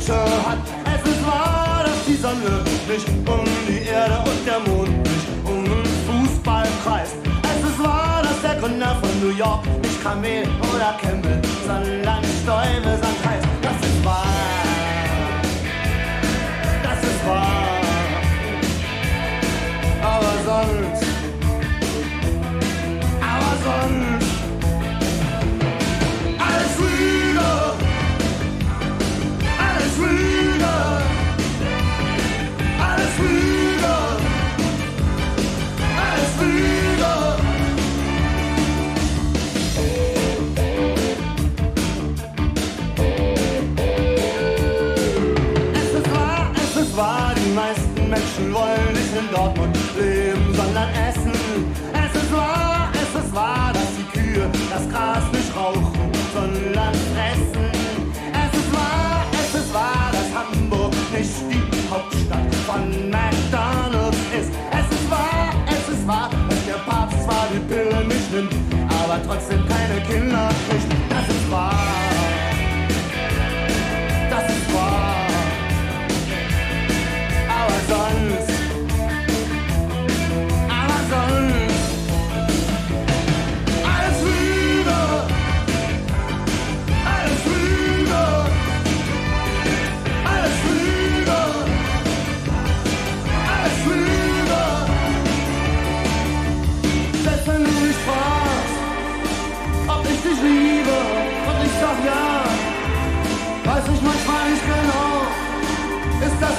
Wünsche hat. Es ist wahr, dass die Sonne nicht um die Erde und der Mond nicht um den Fußball kreist. Es ist wahr, dass der Gründer von New York nicht Kamel oder Campbell, sondern Stuyvesant heißt. Das ist wahr. Das ist wahr. Aber sonst alles Lüge, alles Lüge, alles Lüge, alles Lüge. Es ist wahr, die meisten Menschen wollen nicht in Dortmund leben, sondern essen. Es ist wahr, dass die Kühe das Gras nicht rauchen, sondern fressen. Es ist wahr, dass Hamburg nicht die Hauptstadt von McDonald's ist. Es ist wahr, dass der Papst zwar die Pille nicht nimmt, aber trotzdem keine Kinder kriegt. Das ist wahr. Das ist wahr. Aber sonst Liebe, und ich sag ja, weiß ich manchmal nicht genau, ist das